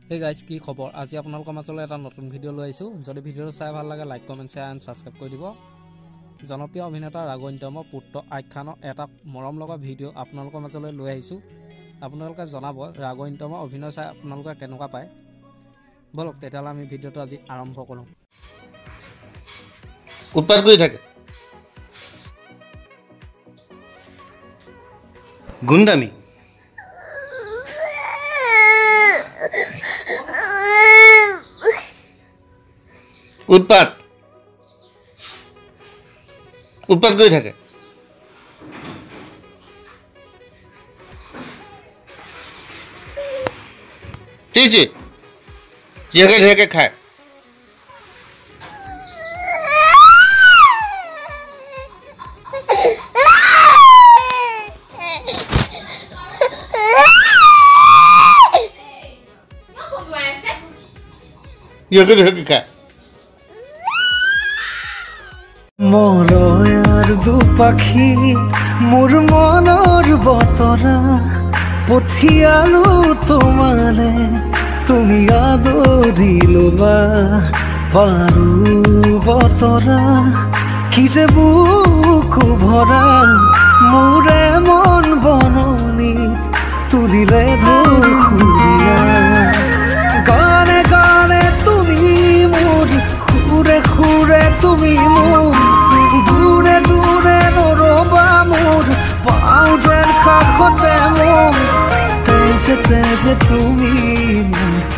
Hey guys, কি খবৰ? আজি আপোনালোকৰ মাজলৈ এটা নতুন ভিডিও লৈ আহিছো। যদি ভিডিওটো চাই ভাল লাগে like comment share and subscribe কৰি দিব। জনপ্ৰিয় অভিনেতা raagoinitomৰ পুত্ৰ আখ্যানৰ এটা মৰম লগা ভিডিও আপোনালোকৰ মাজলৈ লৈ আহিছো। আপোনালোকে জনাব raagoinitomৰ অভিনয় চাই আপোনালোকে কেনেকুৱা পায়। বলক তেতিয়ালে আমি ভিডিওটো আজি আৰম্ভ কৰোঁ। উৎপাত কৰি থাকে গুন্ডামি উৎপাত কৰি থাকে ঠিক আছে জিয়াকে ঢেকে খায় জিয়াকে ঢেকে খায় মলয়ার দুপাখি মোর মনৰ বতৰা পঠিয়ালো তোমালে তুমি আদৰি লবা পাৰো বতৰা কি যে বুকু ভৰা মোৰে মন বননিত তুলিলে ধুৰীয়া গানে গানে তুমি মোৰ খুৰে খুৰে তুমি মোৰ দূৰে দূৰে নৰবা মোৰ পাওঁ যেন কাষতে মোৰ তেজে তেজে তুমি মোৰ